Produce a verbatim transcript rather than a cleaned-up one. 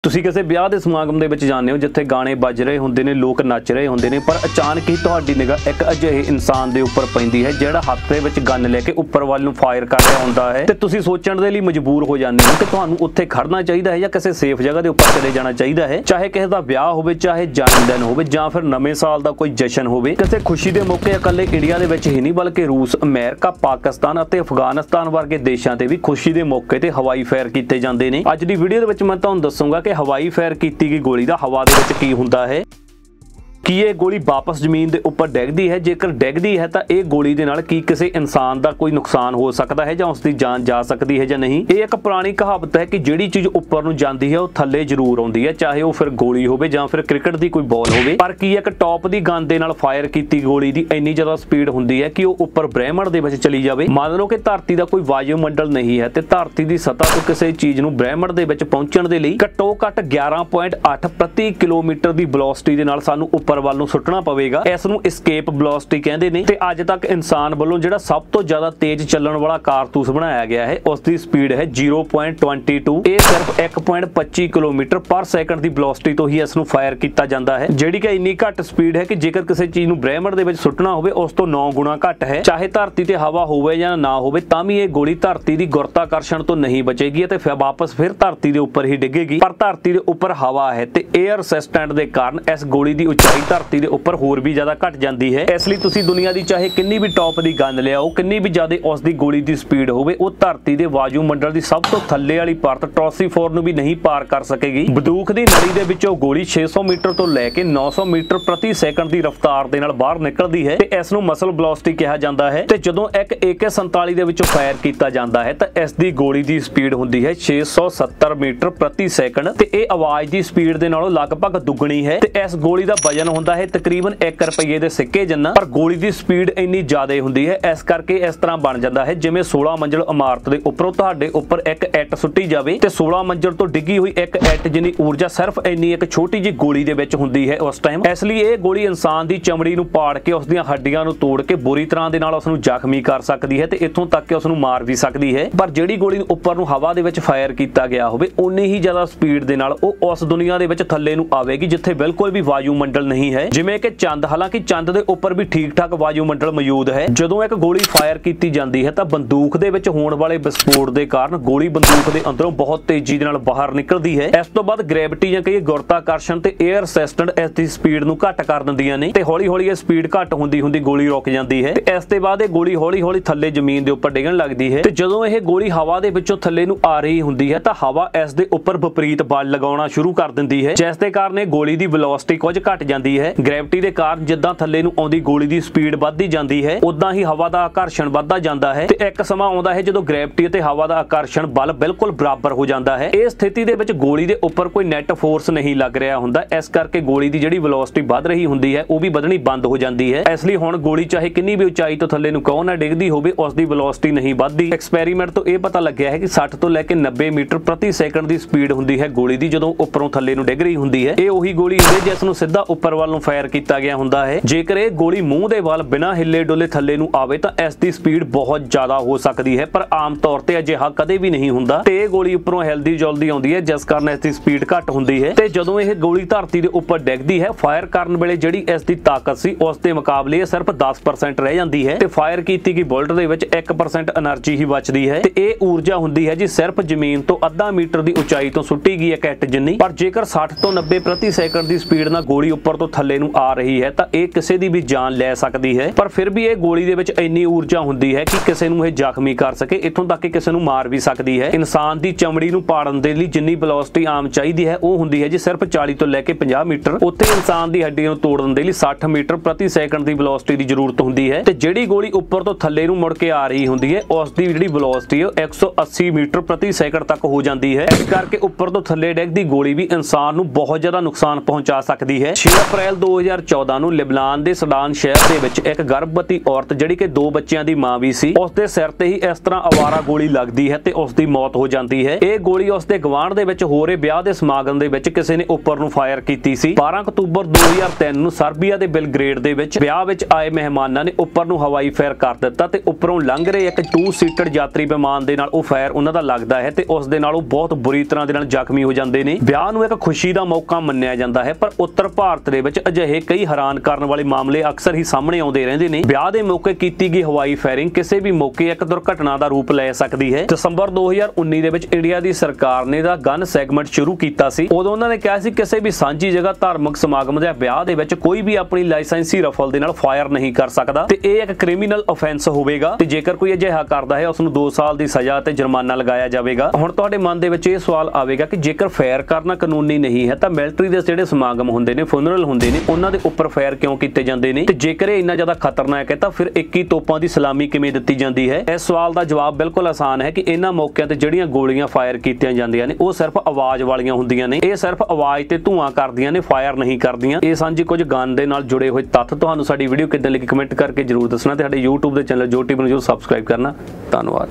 ਤੁਸੀਂ ਕਿਸੇ ਵਿਆਹ ਦੇ ਸਮਾਗਮ ਦੇ ਵਿੱਚ ਜਾਂਦੇ ਹੋ ਜਿੱਥੇ ਗਾਣੇ ਵੱਜ ਰਹੇ ਹੁੰਦੇ ਨੇ, ਲੋਕ ਨੱਚ ਰਹੇ ਹੁੰਦੇ ਨੇ, ਪਰ ਅਚਾਨਕ ਹੀ ਤੁਹਾਡੀ ਨਿਗਾਹ ਇੱਕ ਅਜਿਹੇ ਇਨਸਾਨ ਦੇ ਉੱਪਰ ਪੈਂਦੀ ਹੈ ਜਿਹੜਾ ਹੱਥ ਦੇ ਵਿੱਚ ਗਨ ਲੈ ਕੇ ਉੱਪਰ ਵੱਲ ਨੂੰ ਫਾਇਰ ਕਰ ਰਿਹਾ ਹੁੰਦਾ ਹੈ ਤੇ ਤੁਸੀਂ ਸੋਚਣ ਦੇ ਲਈ ਮਜਬੂਰ ਹੋ ਜਾਂਦੇ ਹੋ ਕਿ ਤੁਹਾਨੂੰ ਉੱਥੇ ਖੜਨਾ ਚਾਹੀਦਾ ਹੈ ਜਾਂ ਕਿਸੇ ਸੇਫ ਜਗ੍ਹਾ ਦੇ ਉੱਪਰ ਚਲੇ ਜਾਣਾ ਚਾਹੀਦਾ ਹੈ। ਚਾਹੇ ਕਿਸੇ ਦਾ ਵਿਆਹ ਹੋਵੇ, ਚਾਹੇ ਜਨਮ ਦਿਨ ਹੋਵੇ ਜਾਂ ਫਿਰ ਨਵੇਂ ਸਾਲ ਦਾ ਕੋਈ ਜਸ਼ਨ ਹੋਵੇ, ਕਿਸੇ ਖੁਸ਼ੀ ਦੇ ਮੌਕੇ ਇਕੱਲੇ ਇੰਡੀਆ ਦੇ ਵਿੱਚ ਹੀ ਨਹੀਂ ਬਲਕਿ ਰੂਸ, ਅਮਰੀਕਾ, ਪਾਕਿਸਤਾਨ ਅਤੇ ਅਫਗਾਨਿਸਤਾਨ ਵਰਗੇ ਦੇਸ਼ਾਂ ਤੇ ਵੀ ਖੁਸ਼ੀ ਦੇ ਮੌਕੇ ਤੇ ਹਵਾਈ ਫਾਇਰ ਕੀਤੇ ਜਾਂਦੇ ਨੇ। ਅੱਜ ਦੀ ਵੀਡੀਓ ਦੇ ਵਿੱਚ ਮੈਂ ਤੁਹਾਨੂੰ ਦੱਸੂਗਾ ਕਿ ਹਵਾਈ ਫਾਇਰ ਕੀਤੀ ਗਈ ਗੋਲੀ ਦਾ ਹਵਾ ਦੇ ਵਿੱਚ ਕੀ ਹੁੰਦਾ ਹੈ, ਕੀ ਇਹ ਗੋਲੀ ਵਾਪਸ ਜ਼ਮੀਨ ਦੇ ਉੱਪਰ ਡਿੱਗਦੀ ਹੈ, ਜੇਕਰ ਡਿੱਗਦੀ ਹੈ ਤਾਂ ਇਹ ਗੋਲੀ ਦੇ ਨਾਲ ਕੀ ਕਿਸੇ ਇਨਸਾਨ ਦਾ ਕੋਈ ਨੁਕਸਾਨ ਹੋ ਸਕਦਾ ਹੈ ਜਾਂ ਉਸ ਦੀ ਜਾਨ ਜਾ ਸਕਦੀ ਹੈ ਜਾਂ ਨਹੀਂ। ਇਹ ਇੱਕ ਪੁਰਾਣੀ ਕਹਾਵਤ ਹੈ ਕਿ ਜਿਹੜੀ ਚੀਜ਼ ਉੱਪਰ ਨੂੰ ਜਾਂਦੀ ਹੈ ਉਹ ਥੱਲੇ ਜ਼ਰੂਰ ਆਉਂਦੀ ਹੈ, ਚਾਹੇ ਉਹ ਫਿਰ ਗੋਲੀ ਹੋਵੇ ਜਾਂ ਫਿਰ ਕ੍ਰਿਕਟ ਦੀ ਕੋਈ ਬਾਲ ਹੋਵੇ। ਪਰ ਕੀ ਇੱਕ ਟੌਪ ਦੀ ਗਨ ਦੇ ਨਾਲ ਫਾਇਰ ਕੀਤੀ ਗੋਲੀ ਦੀ ਇੰਨੀ ਜ਼ਿਆਦਾ ਸਪੀਡ ਹੁੰਦੀ ਹੈ ਕਿ ਉਹ ਉੱਪਰ ਬ੍ਰਹਿਮੰਡ ਦੇ ਵਿੱਚ ਚਲੀ ਜਾਵੇ। ਮੰਨ ਲਓ ਕਿ ਧਰਤੀ ਦਾ ਕੋਈ ਵਾਯੂਮੰਡਲ ਨਹੀਂ ਹੈ ਤੇ ਧਰਤੀ ਦੀ ਸਤ੍ਹਾ ਤੋਂ ਕਿਸੇ ਚੀਜ਼ ਨੂੰ ਬ੍ਰਹਿਮੰਡ ਦੇ ਵਿੱਚ ਪਹੁੰਚਣ ਦੇ ਲਈ ਘੱਟੋ ਘੱਟ ਗਿਆਰਾਂ ਪੁਆਇੰਟ ਅੱਠ ਪ੍ਰਤੀ ਕਿਲੋਮੀਟਰ ਦੀ ਵੈਲੋਸਿਟੀ ਦੇ ਨਾਲ ਸਾਨੂੰ ਉੱਪਰ ਵੱਲ ਨੂੰ ਸੁੱਟਣਾ ਪਵੇਗਾ। ਇਸ ਨੂੰ ਐਸਕੇਪ ਵੈਲੋਸਿਟੀ ਕਹਿੰਦੇ ਨੇ ਤੇ ਅੱਜ ਤੱਕ ਇਨਸਾਨ ਵੱਲੋਂ ਜਿਹੜਾ ਸਭ ਤੋਂ ਜ਼ਿਆਦਾ ਤੇਜ਼ ਚੱਲਣ ਵਾਲਾ ਕਾਰਤੂਸ ਬਣਾਇਆ ਗਿਆ ਹੈ ਉਸ ਦੀ ਸਪੀਡ ਹੈ ਜ਼ੀਰੋ ਪੁਆਇੰਟ ਦੋ ਦੋ। ਇਹ ਸਿਰਫ ਇੱਕ ਪੁਆਇੰਟ ਪੱਚੀ ਕਿਲੋਮੀਟਰ ਪਰ ਸੈਕਿੰਡ ਦੀ ਵੈਲੋਸਿਟੀ ਤੋਂ ਹੀ ਇਸ ਨੂੰ ਫਾਇਰ ਕੀਤਾ ਜਾਂਦਾ ਹੈ, ਜਿਹੜੀ ਕਿ ਇੰਨੀ ਘੱਟ ਸਪੀਡ ਹੈ ਕਿ ਜੇਕਰ ਕਿਸੇ ਚੀਜ਼ ਨੂੰ ਬ੍ਰਹਿਮੰਡ ਦੇ ਵਿੱਚ ਸੁੱਟਣਾ ਹੋਵੇ ਉਸ ਤੋਂ ਨੌ ਗੁਣਾ ਘੱਟ ਹੈ। ਚਾਹੇ ਧਰਤੀ ਤੇ ਹਵਾ ਹੋਵੇ ਜਾਂ ਨਾ ਹੋਵੇ ਤਾਂ ਵੀ ਇਹ ਗੋਲੀ ਧਰਤੀ ਦੀ ਗੁਰਤਾਕਰਸ਼ਣ ਤੋਂ ਨਹੀਂ ਬਚੇਗੀ ਅਤੇ ਫਿਰ ਵਾਪਸ ਫਿਰ ਧਰਤੀ ਦੇ ਉੱਪਰ ਹੀ ਡਿੱਗੇਗੀ। ਪਰ ਧਰਤੀ ਦੇ ਉੱਪਰ ਹਵਾ ਹੈ ਤੇ 에ਅਰ ਰੈਸਿਸਟੈਂਟ ਦੇ ਕਾਰਨ ਇਸ ਗੋਲੀ ਦੀ ਉਚਾਈ ਧਰਤੀ ਦੇ ਉੱਪਰ ਹੋਰ ਵੀ ਜ਼ਿਆਦਾ ਘਟ ਜਾਂਦੀ ਹੈ। ਇਸ ਲਈ ਤੁਸੀਂ ਦੁਨੀਆ ਦੀ ਚਾਹੇ ਕਿੰਨੀ ਵੀ ਟੌਪ ਦੀ ਗਨ ਲਿਆਓ, ਕਿੰਨੀ ਵੀ ਜ਼ਿਆਦਾ ਉਸ ਦੀ ਗੋਲੀ ਦੀ ਸਪੀਡ ਹੋਵੇ, ਉਹ ਧਰਤੀ ਦੇ ਵਾਯੂਮੰਡਲ ਦੀ ਸਭ ਤੋਂ ਥੱਲੇ ਵਾਲੀ ਪਰਤ ਟ੍ਰੋਪੋਸਫੀਅਰ ਨੂੰ ਵੀ ਨਹੀਂ ਪਾਰ ਕਰ ਸਕੇਗੀ। ਬੰਦੂਕ ਦੀ ਨਲੀ ਦੇ ਵਿੱਚੋਂ ਗੋਲੀ ਛੇ ਸੌ ਮੀਟਰ ਤੋਂ ਲੈ ਕੇ ਨੌ ਸੌ ਮੀਟਰ ਪ੍ਰਤੀ ਸੈਕਿੰਡ ਦੀ ਰਫ਼ਤਾਰ ਦੇ ਨਾਲ ਬਾਹਰ ਨਿਕਲਦੀ ਹੈ ਤੇ ਇਸ ਨੂੰ ਮਸਲ ਵੈਲੋਸਿਟੀ ਕਿਹਾ ਜਾਂਦਾ ਹੈ। ਤੇ ਜਦੋਂ ਇੱਕ ਏ ਕੇ ਸੈਂਤਾਲੀ ਦੇ ਵਿੱਚੋਂ ਫਾਇਰ ਕੀਤਾ ਜਾਂਦਾ ਹੈ ਤਾਂ ਇਸ ਦੀ ਗੋਲੀ ਦੀ ਸਪੀਡ ਹੁੰਦੀ ਹੈ ਛੇ ਸੌ ਸੱਤਰ ਮੀਟਰ ਪ੍ਰਤੀ ਸੈਕਿੰਡ ਤੇ ਇਹ ਆਵਾਜ਼ ਦੀ ਸਪੀਡ ਦੇ ਨਾਲੋਂ ਲਗਭਗ ਦੁੱਗਣੀ ਹੈ ਤੇ ਇਸ ਗੋਲੀ ਦਾ ਵਜ਼ਨ ਹੁੰਦਾ ਹੈ ਤਕਰੀਬਨ ਇੱਕ ਰੁਪਏ ਦੇ ਸਿੱਕੇ ਜਿੰਨਾ। ਪਰ ਗੋਲੀ ਦੀ ਸਪੀਡ ਇੰਨੀ ਜ਼ਿਆਦਾ ਹੁੰਦੀ ਹੈ ਇਸ ਕਰਕੇ ਇਸ ਤਰ੍ਹਾਂ ਬਣ ਜਾਂਦਾ ਹੈ ਜਿਵੇਂ ਸੋਲ੍ਹਾਂ ਮੰਜ਼ਿਲ ਇਮਾਰਤ ਦੇ ਉੱਪਰੋਂ ਤੁਹਾਡੇ ਉੱਪਰ ਇੱਕ ਇੱਟ ਸੁੱਟੀ ਜਾਵੇ ਤੇ ਸੋਲ੍ਹਾਂ ਮੰਜ਼ਿਲ ਤੋਂ ਡਿੱਗੀ ਹੋਈ ਇੱਕ ਇੱਟ ਜਿੰਨੀ ਊਰਜਾ ਸਿਰਫ ਇੰਨੀ ਇੱਕ ਛੋਟੀ ਜਿਹੀ ਗੋਲੀ ਦੇ ਵਿੱਚ ਹੁੰਦੀ ਹੈ ਉਸ ਟਾਈਮ। ਇਸ ਲਈ ਇਹ ਗੋਲੀ ਇਨਸਾਨ ਦੀ ਚਮੜੀ ਨੂੰ ਪਾੜ ਕੇ ਉਸ ਦੀਆਂ ਹੱਡੀਆਂ ਨੂੰ ਤੋੜ ਕੇ ਬੁਰੀ ਤਰ੍ਹਾਂ ਦੇ ਨਾਲ ਉਸ ਨੂੰ ਜ਼ਖਮੀ ਕਰ ਸਕਦੀ ਹੈ ਤੇ ਇੱਥੋਂ ਤੱਕ ਕਿ ਉਸ ਨੂੰ ਮਾਰ ਵੀ ਸਕਦੀ ਹੈ। ਪਰ ਜਿਹੜੀ ਗੋਲੀ ਨੂੰ ਉੱਪਰ ਨੂੰ ਹਵਾ ਦੇ ਵਿੱਚ ਫਾਇਰ ਕੀਤਾ ਗਿਆ ਹੋਵੇ ਉਨੀ ਹੀ ਜ਼ਿਆਦਾ ਸਪੀਡ ਦੇ ਨਾਲ ਉਹ ਉਸ ਦੁਨੀਆ ਦੇ ਵਿੱਚ ਥੱਲੇ ਨੂੰ ਆਵੇਗੀ ਜਿੱਥੇ ਬਿਲਕੁਲ ਵੀ ਵਾਯੂਮੰਡਲ ਨਹੀਂ ਹੈ, ਜਿਵੇਂ ਕਿ ਚੰਦ। ਹਾਲਾਂਕਿ ਚੰਦ ਦੇ ਉੱਪਰ ਵੀ ਠੀਕ ਠਾਕ ਵਾਯੂਮੰਡਲ ਮੌਜੂਦ ਹੈ। ਜਦੋਂ ਇੱਕ ਗੋਲੀ ਫਾਇਰ ਕੀਤੀ ਜਾਂਦੀ ਹੈ ਤਾਂ ਬੰਦੂਕ ਦੇ ਵਿੱਚ ਹੋਣ ਵਾਲੇ ਵਿਸਫੋਟ ਦੇ ਕਾਰਨ ਗੋਲੀ ਬੰਦੂਕ ਦੇ ਅੰਦਰੋਂ ਬਹੁਤ ਤੇਜ਼ੀ ਦੇ ਨਾਲ ਬਾਹਰ ਨਿਕਲਦੀ ਹੈ। ਇਸ ਤੋਂ ਬਾਅਦ ਗ੍ਰੈਵਿਟੀ ਜਾਂ ਕਹੀਏ ਗੁਰਤਾਕਰਸ਼ਣ ਤੇ 에ਅਰ ਰੈਸਿਸਟੈਂਟ ਇਸ ਦੀ ਸਪੀਡ ਨੂੰ ਘੱਟ ਕਰ ਦਿੰਦੀਆਂ ਨੇ ਤੇ ਹੌਲੀ ਹੌਲੀ ਇਹ ਸਪੀਡ ਘੱਟ ਹੁੰਦੀ ਹੁੰਦੀ ਗੋਲੀ ਰੁਕ ਜਾਂਦੀ ਹੈ ਤੇ ਇਸ ਤੋਂ ਬਾਅਦ ਇਹ ਗੋਲੀ ਹੌਲੀ ਹੌਲੀ ਥੱਲੇ ਜ਼ਮੀਨ ਦੇ ਉੱਪਰ ਡਿੱਗਣ ਲੱਗਦੀ ਹੈ ਤੇ ਜਦੋਂ ਇਹ ਗੋਲੀ ਹਵਾ ਦੇ ਵਿੱਚੋਂ ਥੱਲੇ ਨੂੰ ਆ ਰਹੀ ਹੁੰਦੀ ਹੈ ਤਾਂ ਹਵਾ ਇਸ ਦੇ ਉੱਪਰ ਵਿਪਰੀਤ ਬਲ ਲਗਾਉਣਾ ਸ਼ੁਰੂ ਕਰ ਦਿੰਦੀ ਹੈ, ਜਿਸ ਦੇ ਕਾਰਨ ਇਹ ਗੋਲੀ ਦੀ ਵੈਲੋਸਿਟੀ ਕੁਝ ਘੱਟ ਜਾਂਦੀ ਹੈ। ਗ੍ਰੈਵਿਟੀ ਦੇ ਕਾਰਨ ਜਿੱਦਾਂ ਥੱਲੇ ਨੂੰ ਆਉਂਦੀ ਗੋਲੀ ਦੀ ਸਪੀਡ ਵੱਧਦੀ ਜਾਂਦੀ ਹੈ ਉਦਾਂ ਹੀ ਹਵਾ ਦਾ ਆਕਰਸ਼ਣ ਵੱਧਦਾ ਜਾਂਦਾ ਹੈ ਤੇ ਇੱਕ ਸਮਾਂ ਆਉਂਦਾ ਹੈ ਜਦੋਂ ਗ੍ਰੈਵਿਟੀ ਅਤੇ ਹਵਾ ਦਾ ਆਕਰਸ਼ਣ ਬਲ ਬਿਲਕੁਲ ਬਰਾਬਰ ਹੋ ਜਾਂਦਾ ਹੈ। ਇਸ ਸਥਿਤੀ ਦੇ ਵਿੱਚ ਗੋਲੀ ਦੇ ਉੱਪਰ ਕੋਈ ਨੈਟ ਫੋਰਸ ਨਹੀਂ ਲੱਗ ਰਿਹਾ ਹੁੰਦਾ, ਇਸ ਕਰਕੇ ਗੋਲੀ ਦੀ ਜਿਹੜੀ ਵੈਲੋਸਿਟੀ ਵੱਧ ਰਹੀ ਹੁੰਦੀ ਹੈ ਉਹ ਵੀ ਵਧਣੀ ਬੰਦ ਹੋ ਜਾਂਦੀ ਹੈ। ਇਸ ਲਈ ਹੁਣ ਗੋਲੀ ਚਾਹੇ ਕਿੰਨੀ ਵੀ ਉਚਾਈ ਤੋਂ ਥੱਲੇ ਨੂੰ ਕਿਉਂ ਨਾ ਡਿੱਗਦੀ ਹੋਵੇ ਉਸ ਦੀ ਵੈਲੋਸਿਟੀ ਨਹੀਂ ਵੱਧਦੀ। ਐਕਸਪੈਰੀਮੈਂਟ ਤੋਂ ਇਹ ਪਤਾ ਲੱਗਿਆ ਹੈ ਕਿ ਸੱਠ ਤੋਂ ਲੈ ਕੇ ਨੱਬੇ ਮੀਟਰ ਪ੍ਰਤੀ ਸੈਕਿੰਡ ਦੀ ਸਪੀਡ ਹੁੰਦੀ ਹੈ ਗੋਲੀ ਦੀ ਜਦੋਂ ਉੱਪਰੋਂ ਥੱਲੇ ਨੂੰ ਡਿੱਗ ਰਹੀ ਹੁੰਦੀ ਹੈ। ਇਹ ਉਹੀ ਗੋਲੀ ਹੁੰਦੀ ਹੈ ਜਿਸ ਨੂੰ ਸਿੱਧਾ ਉੱਪਰ ਵੱਲ ਨੂੰ ਫਾਇਰ ਕੀਤਾ ਗਿਆ ਹੁੰਦਾ ਹੈ। ਜੇਕਰ ਇਹ ਗੋਲੀ ਮੂੰਹ ਦੇ ਵੱਲ ਬਿਨਾਂ ਹਿੱਲੇ ਡੁੱਲੇ ਥੱਲੇ ਨੂੰ ਆਵੇ ਤਾਂ ਇਸ ਦੀ ਸਪੀਡ ਬਹੁਤ ਜ਼ਿਆਦਾ ਹੋ ਸਕਦੀ ਹੈ, ਪਰ ਆਮ ਤੌਰ ਤੇ ਅਜਿਹਾ ਕਦੇ ਵੀ ਨਹੀਂ ਹੁੰਦਾ ਤੇ ਇਹ ਗੋਲੀ ਉੱਪਰੋਂ ਹਿਲਦੀ ਜੁਲਦੀ ਆਉਂਦੀ ਹੈ ਜਿਸ ਕਾਰਨ ਇਸ ਦੀ ਸਪੀਡ ਘੱਟ ਹੁੰਦੀ ਹੈ। ਤੇ ਜਦੋਂ ਇਹ ਗੋਲੀ ਧਰਤੀ ਦੇ ਉੱਪਰ ਡਿੱਗਦੀ ਹੈ ਫਾਇਰ ਕਰਨ ਵੇਲੇ ਜਿਹੜੀ ਇਸ ਦੀ ਤਾਕਤ ਸੀ ਉਸ ਦੇ ਮੁਕਾਬਲੇ ਇਹ ਸਿਰਫ ਦਸ ਪਰਸੈਂਟ ਰਹਿ ਜਾਂਦੀ ਹੈ ਤੇ ਫਾਇਰ ਕੀਤੀ ਗਈ ਬੁਲਟ ਦੇ ਵਿੱਚ ਇੱਕ ਪਰਸੈਂਟ એનર્ਜੀ ਹੀ ਬਚਦੀ ਹੈ ਤੇ ਇਹ ਊਰਜਾ ਹੁੰਦੀ ਹੈ ਜੀ ਸਿਰਫ ਜ਼ਮੀਨ ਤੋਂ ਅੱਧਾ ਮੀਟਰ ਦੀ ਉਚਾਈ ਤੋਂ ਸੁੱਟੀ ਗਈ ਇੱਕ ਇੱਟ ਜਿੰਨੀ। ਪਰ ਜੇਕਰ ਸੱਠ ਤੋਂ ਨੱਬੇ ਪ੍ਰਤੀ ਸੈਕਿੰਡ ਦੀ ਸਪੀਡ ਨਾਲ ਗੋਲੀ ਉੱਪਰ ਤੋਂ ਥੱਲੇ ਨੂੰ ਆ ਰਹੀ ਹੈ ਤਾਂ ਇਹ ਕਿਸੇ ਦੀ ਵੀ ਜਾਨ ਲੈ ਸਕਦੀ ਹੈ। ਪਰ ਫਿਰ ਵੀ ਇਹ ਗੋਲੀ ਦੇ ਵਿੱਚ ਇੰਨੀ ਊਰਜਾ ਹੁੰਦੀ ਹੈ ਕਿ ਕਿਸੇ ਨੂੰ ਇਹ ਜ਼ਖਮੀ ਕਰ ਸਕੇ, ਇੱਥੋਂ ਤੱਕ ਕਿ ਕਿਸੇ ਨੂੰ ਮਾਰ ਵੀ ਸਕਦੀ ਹੈ। ਇਨਸਾਨ ਦੀ ਚਮੜੀ ਨੂੰ ਪਾੜਨ ਦੇ ਲਈ ਜਿੰਨੀ ਵੈਲੋਸਿਟੀ ਆਮ ਚਾਹੀਦੀ ਹੈ ਉਹ ਹੁੰਦੀ ਹੈ ਜੀ ਸਿਰਫ ਚਾਲੀ ਤੋਂ ਲੈ ਕੇ ਪੰਜਾਹ ਮੀਟਰ। ਉੱਥੇ ਇਨਸਾਨ ਦੀ ਹੱਡੀ ਨੂੰ ਤੋੜਨ ਦੇ ਲਈ ਸੱਠ ਮੀਟਰ ਪ੍ਰਤੀ ਸੈਕਿੰਡ ਦੀ ਵੈਲੋਸਿਟੀ ਦੀ ਜ਼ਰੂਰਤ ਹੁੰਦੀ ਹੈ ਤੇ ਜਿਹੜੀ ਗੋਲੀ ਉੱਪਰ ਤੋਂ ਥੱਲੇ ਨੂੰ ਮੁੜ ਕੇ ਆ ਰਹੀ ਹੁੰਦੀ ਹੈ ਉਸ ਦੀ ਜਿਹੜੀ ਵੈਲੋਸਿਟੀ ਹੈ ਇੱਕ ਸੌ ਅੱਸੀ ਮੀਟਰ ਪ੍ਰਤੀ ਸੈਕਿੰਡ ਤੱਕ ਹੋ ਜਾਂਦੀ ਹੈ। ਇਸ ਕਰਕੇ ਉੱਪਰ ਤੋਂ ਥੱਲੇ ਡਿੱਗਦੀ ਗੋਲੀ ਵੀ ਇਨਸਾਨ ਨੂੰ ਬਹੁਤ ਜ਼ਿਆਦਾ ਨੁਕਸਾਨ ਪਹੁੰਚਾ ਸਕਦੀ ਹੈ। ਛੇ ਅਪ੍ਰੈਲ ਅਪ੍ਰੈਲ ਦੋ ਹਜ਼ਾਰ ਚੌਦਾਂ ਨੂੰ ਲਿਬਨਾਨ ਦੇ ਸਡਾਨ ਸ਼ਹਿਰ ਦੇ ਵਿੱਚ ਇੱਕ ਗਰਭਵਤੀ ਔਰਤ ਜਿਹੜੀ ਕਿ ਦੋ ਬੱਚਿਆਂ ਦੀ ਮਾਂ ਵੀ ਸੀ, ਉਸ ਦੇ ਸਿਰ ਤੇ ਹੀ ਇਸ ਤਰ੍ਹਾਂ ਅਵਾਰਾ ਗੋਲੀ ਲੱਗਦੀ ਹੈ ਤੇ ਉਸ ਦੀ ਮੌਤ ਹੋ ਜਾਂਦੀ ਹੈ। ਇਹ ਗੋਲੀ ਉਸ ਦੇ ਗਵਾਂਢ ਦੇ ਵਿੱਚ ਹੋ ਰਹੇ ਵਿਆਹ ਦੇ ਸਮਾਗਮ ਦੇ ਵਿੱਚ ਕਿਸੇ ਨੇ ਉੱਪਰ ਨੂੰ ਫਾਇਰ ਕੀਤੀ ਸੀ। ਬਾਰਾਂ ਅਕਤੂਬਰ ਦੋ ਹਜ਼ਾਰ ਤਿੰਨ ਨੂੰ ਸਰਬੀਆ ਦੇ ਬਿਲਗ੍ਰੇਡ ਦੇ ਵਿੱਚ ਵਿਆਹ ਵਿੱਚ ਆਏ ਮਹਿਮਾਨਾਂ ਨੇ ਉੱਪਰ ਨੂੰ ਹਵਾਈ ਫਾਇਰ ਕਰ ਦਿੱਤਾ ਤੇ ਉੱਪਰੋਂ ਲੰਘ ਰਹੇ ਇੱਕ ਟੂ ਸੀਟਡ ਯਾਤਰੀ ਵਿਮਾਨ ਦੇ ਨਾਲ ਉਹ ਫਾਇਰ ਉਹਨਾਂ ਦਾ ਲੱਗਦਾ ਹੈ ਤੇ ਉਸ ਦੇ ਨਾਲ ਉਹ ਬਹੁਤ ਬੁਰੀ ਤਰ੍ਹਾਂ ਦੇ ਨਾਲ ਜ਼ਖਮੀ ਹੋ ਜਾਂਦੇ ਨੇ। ਵਿਆਹ ਨੂੰ ਇੱਕ ਖੁਸ਼ੀ ਦਾ ਮੌਕਾ ਮੰਨਿਆ ਜਾਂਦਾ ਹੈ, ਪਰ ਉੱਤਰ ਭਾਰਤ ਦੇ ਵਿੱਚ ਅਜਿਹੇ ਕਈ ਹੈਰਾਨ ਕਰਨ ਵਾਲੇ ਮਾਮਲੇ ਅਕਸਰ ਹੀ ਸਾਹਮਣੇ ਆਉਂਦੇ ਰਹਿੰਦੇ ਨੇ। ਵਿਆਹ ਦੇ ਮੌਕੇ ਕੀਤੀ ਗਈ ਹਵਾਈ ਫਾਇਰਿੰਗ ਕਿਸੇ ਵੀ ਮੌਕੇ ਇੱਕ ਦੁਰਘਟਨਾ ਦਾ ਰੂਪ ਲੈ ਸਕਦੀ ਹੈ। ਦਸੰਬਰ ਦੋ ਹਜ਼ਾਰ ਉੱਨੀ ਦੇ ਵਿੱਚ ਇੰਡੀਆ ਦੀ ਸਰਕਾਰ ਨੇ ਦਾ ਗਨ ਸੈਗਮੈਂਟ ਸ਼ੁਰੂ ਕੀਤਾ ਸੀ। ਉਦੋਂ ਉਹਨਾਂ ਨੇ ਕਿਹਾ ਸੀ ਕਿਸੇ ਵੀ ਸਾਂਝੀ ਜਗ੍ਹਾ ਧਾਰਮਿਕ ਸਮਾਗਮ ਜਾਂ ਵਿਆਹ ਦੇ ਵਿੱਚ ਕੋਈ ਵੀ ਆਪਣੀ ਲਾਇਸੈਂਸੀ ਰਫਲ ਦੇ ਨਾਲ ਫਾਇਰ ਨਹੀਂ ਕਰ ਸਕਦਾ ਤੇ ਇਹ ਇੱਕ ਕ੍ਰਿਮੀਨਲ ਆਫੈਂਸ ਹੋਵੇਗਾ ਤੇ ਜੇਕਰ ਕੋਈ ਅਜਿਹਾ ਕਰਦਾ ਹੈ ਉਸ ਨੂੰ ਦੋ ਸਾਲ ਦੀ ਸਜ਼ਾ ਤੇ ਜੁਰਮਾਨਾ ਲਗਾਇਆ ਜਾਵੇਗਾ। ਹੁਣ ਤੁਹਾਡੇ ਮਨ ਦੇ ਵਿੱਚ ਇਹ ਸਵਾਲ ਆਵੇਗਾ ਕਿ ਜੇਕਰ ਫਾਇਰ ਕਰਨਾ ਕਾਨੂੰਨੀ ਨਹੀਂ ਹੈ ਤਾਂ ਮਿਲਟਰੀ ਦੇ ਜਿਹੜੇ ਸਮਾਗਮ ਹੁੰਦੇ ਨੇ, ਫੂਨਰਲ ਹੁੰਦੇ ਨੇ, ਉਹਨਾਂ ਦੇ ਉੱਪਰ ਫਾਇਰ ਕਿਉਂ ਕੀਤੇ ਜਾਂਦੇ ਨੇ ਤੇ ਜੇਕਰ ਇਹ ਇੰਨਾ ਜ਼ਿਆਦਾ ਖਤਰਨਾਕ ਹੈ ਤਾਂ ਫਿਰ ਇੱਕੀ ਤੋਪਾਂ ਦੀ ਸਲਾਮੀ ਕਿਵੇਂ ਦਿੱਤੀ ਜਾਂਦੀ ਹੈ? ਇਸ ਸਵਾਲ ਦਾ ਜਵਾਬ ਬਿਲਕੁਲ ਆਸਾਨ ਹੈ ਕਿ ਇਹਨਾਂ ਮੌਕਿਆਂ ਤੇ ਜਿਹੜੀਆਂ ਗੋਲੀਆਂ ਫਾਇਰ ਕੀਤੀਆਂ ਜਾਂਦੀਆਂ ਨੇ ਉਹ ਸਿਰਫ ਆਵਾਜ਼ ਵਾਲੀਆਂ ਹੁੰਦੀਆਂ ਨੇ। ਇਹ ਸਿਰਫ ਆਵਾਜ਼ ਤੇ ਧੂਆਂ ਕਰਦੀਆਂ ਨੇ, ਫਾਇਰ ਨਹੀਂ ਕਰਦੀਆਂ। ਇਹ ਸਾਂਝੀ ਕੁਝ ਗਨ ਦੇ ਨਾਲ ਜੁੜੇ ਹੋਏ ਤੱਥ ਤੁਹਾਨੂੰ ਸਾਡੀ ਵੀਡੀਓ ਕਿੱਦਾਂ ਲੱਗੀ ਕਮੈਂਟ ਕਰਕੇ ਜਰੂਰ ਦੱਸਣਾ ਤੇ ਸਾਡੇ YouTube ਦੇ ਚੈਨਲ ਜੋ ਟੀਵੀ ਨੂੰ ਜਰੂਰ ਸਬਸਕ੍ਰਾਈਬ ਕਰਨਾ। ਧੰਨਵਾਦ।